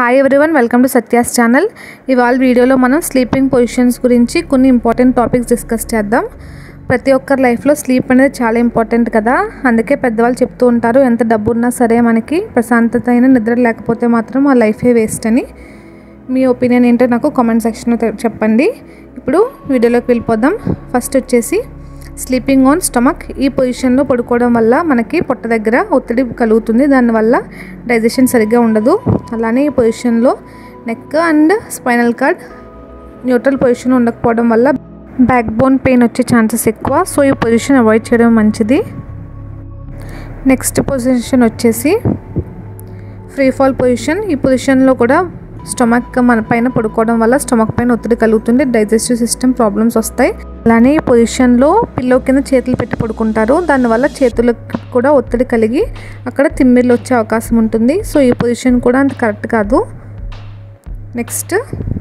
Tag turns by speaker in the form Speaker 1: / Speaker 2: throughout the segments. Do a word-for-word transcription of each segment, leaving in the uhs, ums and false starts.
Speaker 1: Hi everyone, welcome to Satya's channel. ఇవాళ వీడియోలో మనం స్లీపింగ్ పొజిషన్స్ గురించి కొన్ని ఇంపార్టెంట్ టాపిక్స్ డిస్కస్ చేద్దాం. ప్రతి ఒక్కరి లైఫ్లో స్లీప్ అనేది చాలా ఇంపార్టెంట్ కదా. అందుకే పెద్దవాళ్ళు చెప్తూ ఉంటారు, ఎంత డబ్బు ఉన్నా సరే మనకి ప్రశాంతత అయిన నిద్ర లేకపోతే మాత్రం ఆ లైఫే వేస్ట్ అని. మీ ఒపీనియన్ ఏంటో నాకు కామెంట్ సెక్షన్లో చెప్పండి. ఇప్పుడు వీడియోలోకి వెళ్ళిపోదాం. ఫస్ట్ వచ్చేసి స్లీపింగ్ ఆన్ స్టమక్. ఈ పొజిషన్లో పడుకోవడం వల్ల మనకి పొట్ట దగ్గర ఒత్తిడి కలుగుతుంది, దానివల్ల డైజెషన్ సరిగ్గా ఉండదు. అలానే ఈ పొజిషన్లో neck and spinal cord neutral position ఉండకపోవడం వల్ల బ్యాక్ బోన్ పెయిన్ వచ్చే ఛాన్సెస్ ఎక్కువ. సో ఈ పొజిషన్ అవాయిడ్ చేయడం మంచిది. నెక్స్ట్ పొజిషన్ వచ్చేసి ఫ్రీ ఫాల్ పొజిషన్. ఈ పొజిషన్లో కూడా స్టమక్ మన పైన పడుకోవడం వల్ల స్టమక్ పైన ఒత్తిడి కలుగుతుంది, డైజెస్టివ్ సిస్టమ్ ప్రాబ్లమ్స్ వస్తాయి. అలానే ఈ పొజిషన్లో పిల్లో కింద చేతులు పెట్టి పడుకుంటారు, దానివల్ల చేతులకు కూడా ఒత్తిడి కలిగి అక్కడ తిమ్మిర్లు వచ్చే అవకాశం ఉంటుంది. సో ఈ పొజిషన్ కూడా అంత కరెక్ట్ కాదు. Next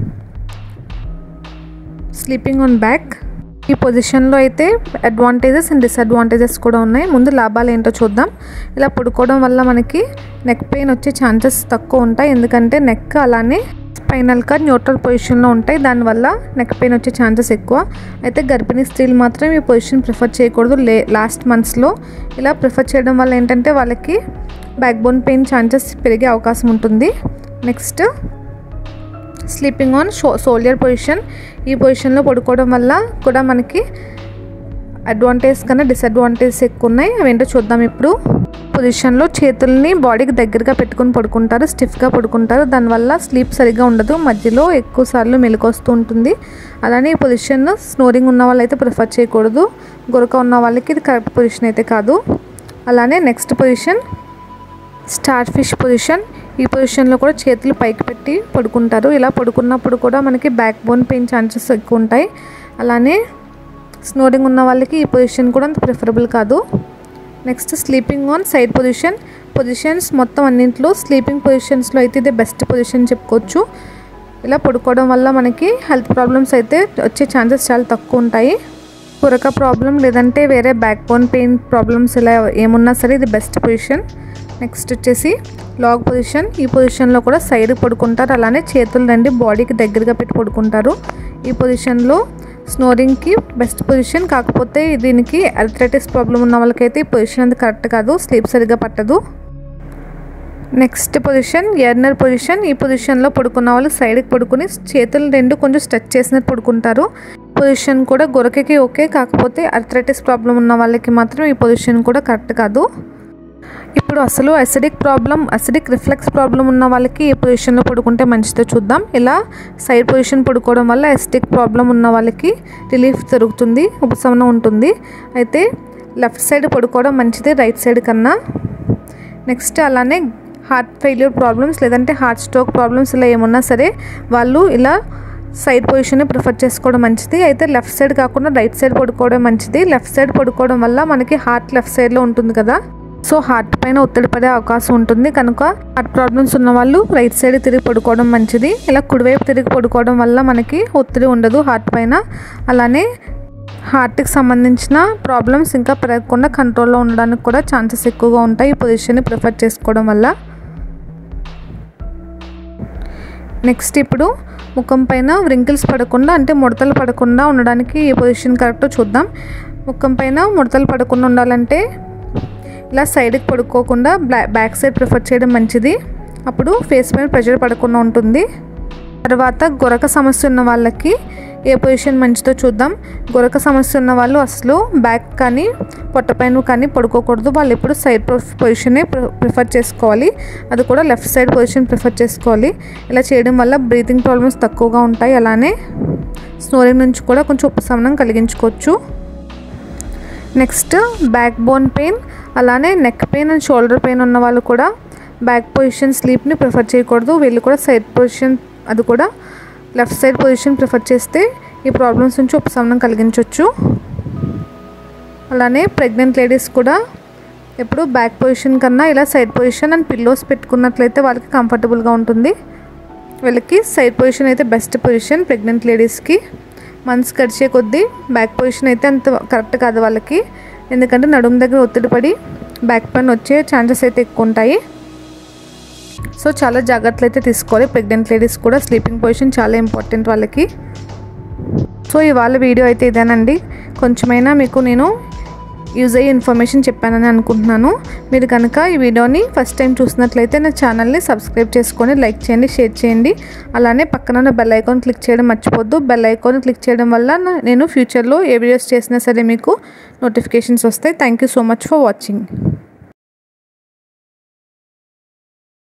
Speaker 1: sleeping on back. ఈ పొజిషన్లో అయితే అడ్వాంటేజెస్ అండ్ డిసడ్వాంటేజెస్ కూడా ఉన్నాయి. ముందు లాభాలు ఏంటో చూద్దాం. ఇలా పడుకోవడం వల్ల మనకి నెక్ పెయిన్ వచ్చే ఛాన్సెస్ తక్కువ ఉంటాయి, ఎందుకంటే నెక్ అలానే స్పైనల్ కార్డ్ న్యూట్రల్ పొజిషన్లో ఉంటాయి, దానివల్ల నెక్ పెయిన్ వచ్చే ఛాన్సెస్ ఎక్కువ. అయితే గర్భిణీ స్త్రీలు మాత్రం ఈ పొజిషన్ ప్రిఫర్ చేయకూడదు లే లాస్ట్ మంత్స్లో. ఇలా ప్రిఫర్ చేయడం వల్ల ఏంటంటే వాళ్ళకి బ్యాక్ బోన్ పెయిన్ ఛాన్సెస్ పెరిగే అవకాశం ఉంటుంది. నెక్స్ట్ స్లీపింగ్ ఆన్ షో షోల్డర్ పొజిషన్. ఈ పొజిషన్లో పడుకోవడం వల్ల కూడా మనకి అడ్వాంటేజ్ కన్నా డిసడ్వాంటేజెస్ ఎక్కువ ఉన్నాయి. అవేంటో చూద్దాం. ఇప్పుడు పొజిషన్లో చేతుల్ని బాడీకి దగ్గరగా పెట్టుకుని పడుకుంటారు, స్టిఫ్గా పడుకుంటారు, దానివల్ల స్లీప్ సరిగ్గా ఉండదు, మధ్యలో ఎక్కువ సార్లు మెలకు వస్తూ ఉంటుంది. అలానే ఈ పొజిషన్ స్నోరింగ్ ఉన్న వాళ్ళైతే ప్రిఫర్ చేయకూడదు, గురక ఉన్న వాళ్ళకి ఇది కరెక్ట్ పొజిషన్ అయితే కాదు. అలానే next position starfish position. ఈ పొజిషన్లో కూడా చేతులు పైకి పెట్టి పడుకుంటారు. ఇలా పడుకున్నప్పుడు కూడా మనకి బ్యాక్ బోన్ పెయిన్ ఛాన్సెస్ ఎక్కువ ఉంటాయి. అలానే స్నోరింగ్ ఉన్న వాళ్ళకి ఈ పొజిషన్ కూడా అంత ప్రిఫరబుల్ కాదు. Next sleeping on side position. Positions మొత్తం అన్నింటిలో స్లీపింగ్ పొజిషన్స్లో అయితే ఇదే బెస్ట్ పొజిషన్ చెప్పుకోవచ్చు. ఇలా పడుకోవడం వల్ల మనకి హెల్త్ ప్రాబ్లమ్స్ అయితే వచ్చే ఛాన్సెస్ చాలా తక్కువ ఉంటాయి. కురక ప్రాబ్లం లేదంటే వేరే బ్యాక్ బోన్ పెయిన్ ప్రాబ్లమ్స్ ఇలా ఏమున్నా సరే ఇది బెస్ట్ పొజిషన్. నెక్స్ట్ వచ్చేసి లాగ్ పొజిషన్. ఈ పొజిషన్లో కూడా సైడ్కి పడుకుంటారు, అలానే చేతులు రెండు బాడీకి దగ్గరగా పెట్టి పడుకుంటారు. ఈ పొజిషన్లో స్నోరింగ్కి బెస్ట్ పొజిషన్, కాకపోతే దీనికి ఆర్థరైటిస్ ప్రాబ్లం ఉన్న వాళ్ళకైతే ఈ పొజిషన్ అది కరెక్ట్ కాదు, స్లీప్ సరిగ్గా పట్టదు. నెక్స్ట్ పొజిషన్ ఎర్నర్ పొజిషన్. ఈ పొజిషన్లో పడుకున్న వాళ్ళు సైడ్కి పడుకుని చేతులు రెండు కొంచెం స్ట్రెచ్ చేసినట్టు పడుకుంటారు. పొజిషన్ కూడా గొరకకి ఓకే, కాకపోతే ఆర్థరైటిస్ ప్రాబ్లం ఉన్న వాళ్ళకి మాత్రం ఈ పొజిషన్ కూడా కరెక్ట్ కాదు. ఇప్పుడు అసలు acidic problem acidic reflex problem ఉన్న వాళ్ళకి ఏ పొజిషన్లో పడుకుంటే మంచిదో చూద్దాం. ఇలా సైడ్ పొజిషన్ పడుకోవడం వల్ల అసిడిక్ ప్రాబ్లం ఉన్న వాళ్ళకి రిలీఫ్ దొరుకుతుంది, ఉపశమనం ఉంటుంది. అయితే లెఫ్ట్ సైడ్ పడుకోవడం మంచిది రైట్ సైడ్ కన్నా. నెక్స్ట్ అలానే హార్ట్ ఫెయిల్యూర్ ప్రాబ్లమ్స్ లేదంటే హార్ట్ స్ట్రోక్ ప్రాబ్లమ్స్ ఇలా ఏమున్నా సరే వాళ్ళు ఇలా సైడ్ పొజిషన్ ప్రిఫర్ చేసుకోవడం మంచిది. అయితే లెఫ్ట్ సైడ్ కాకుండా రైట్ సైడ్ పడుకోవడం మంచిది. లెఫ్ట్ సైడ్ పడుకోవడం వల్ల మనకి హార్ట్ లెఫ్ట్ సైడ్లో ఉంటుంది కదా, సో హార్ట్ పైన ఒత్తిడి పడే అవకాశం ఉంటుంది. కనుక హార్ట్ ప్రాబ్లమ్స్ ఉన్న వాళ్ళు రైట్ సైడ్ తిరిగి పడుకోవడం మంచిది. ఇలా కుడివైపు తిరిగి పడుకోవడం వల్ల మనకి ఒత్తిడి ఉండదు హార్ట్ పైన. అలానే హార్ట్కి సంబంధించిన ప్రాబ్లమ్స్ ఇంకా పెరగకుండా కంట్రోల్లో ఉండడానికి కూడా ఛాన్సెస్ ఎక్కువగా ఉంటాయి ఈ పొజిషన్ని ప్రిఫర్ చేసుకోవడం వల్ల. నెక్స్ట్ ఇప్పుడు ముఖం పైన వ్రింకిల్స్ పడకుండా అంటే ముడతలు పడకుండా ఉండడానికి ఏ పొజిషన్ కరెక్టో చూద్దాం. ముఖం పైన ముడతలు పడకుండా ఉండాలంటే ఇలా సైడ్కి పడుకోకుండా బ్లా బ్యాక్ సైడ్ ప్రిఫర్ చేయడం మంచిది. అప్పుడు ఫేస్ పైన ప్రెషర్ పడకుండా ఉంటుంది. తర్వాత గొరక సమస్య ఉన్న వాళ్ళకి ఏ పొజిషన్ మంచిదో చూద్దాం. గొరక సమస్య ఉన్న వాళ్ళు అసలు బ్యాక్ కానీ పొట్ట పైన కానీ పడుకోకూడదు, వాళ్ళు ఎప్పుడు సైడ్ పొజిషనే ప్రిఫర్ చేసుకోవాలి, అది కూడా లెఫ్ట్ సైడ్ పొజిషన్ ప్రిఫర్ చేసుకోవాలి. ఇలా చేయడం వల్ల బ్రీతింగ్ ప్రాబ్లమ్స్ తక్కువగా ఉంటాయి, అలానే స్నోరింగ్ నుంచి కూడా కొంచెం ఉపశమనం కలిగించుకోవచ్చు. నెక్స్ట్ బ్యాక్ బోన్ పెయిన్ అలానే neck pain and shoulder pain ఉన్న వాళ్ళు కూడా బ్యాక్ పొజిషన్ స్లీప్ని ప్రిఫర్ చేయకూడదు, వీళ్ళు కూడా సైడ్ పొజిషన్ అది కూడా లెఫ్ట్ సైడ్ పొజిషన్ ప్రిఫర్ చేస్తే ఈ ప్రాబ్లమ్స్ నుంచి ఉపశమనం కలిగించవచ్చు. అలానే ప్రెగ్నెంట్ లేడీస్ కూడా ఎప్పుడు బ్యాక్ పొజిషన్ కన్నా ఇలా సైడ్ పొజిషన్ అండ్ పిల్లోస్ పెట్టుకున్నట్లయితే వాళ్ళకి కంఫర్టబుల్గా ఉంటుంది. వీళ్ళకి సైడ్ పొజిషన్ అయితే బెస్ట్ పొజిషన్ ప్రెగ్నెంట్ లేడీస్కి. మంత్స్ గడిచే కొద్దీ బ్యాక్ పొజిషన్ అయితే అంత కరెక్ట్ కాదు వాళ్ళకి, ఎందుకంటే నడుము దగ్గర ఒత్తిడి పడి బ్యాక్ పెయిన్ వచ్చే ఛాన్సెస్ అయితే ఎక్కువ ఉంటాయి. సో చాలా జాగ్రత్తలు అయితే తీసుకోవాలి. ప్రెగ్నెంట్ లేడీస్ కూడా స్లీపింగ్ పొజిషన్ చాలా ఇంపార్టెంట్ వాళ్ళకి. సో ఇవాళ వీడియో అయితే ఇదేనండి. కొంచెమైనా మీకు నేను యూజ్ అయ్యే ఇన్ఫర్మేషన్ చెప్పానని అనుకుంటున్నాను. మీరు కనుక ఈ వీడియోని ఫస్ట్ టైం చూసినట్లయితే నా ఛానల్ని సబ్స్క్రైబ్ చేసుకొని లైక్ చేయండి, షేర్ చేయండి. అలానే పక్కన ఉన్న బెల్ ఐకాన్ క్లిక్ చేయడం మర్చిపోద్దు. బెల్ ఐకాన్ క్లిక్ చేయడం వల్ల నేను ఫ్యూచర్లో ఏ వీడియోస్ చేసినా సరే మీకు నోటిఫికేషన్స్ వస్తాయి. Thank you so much for watching.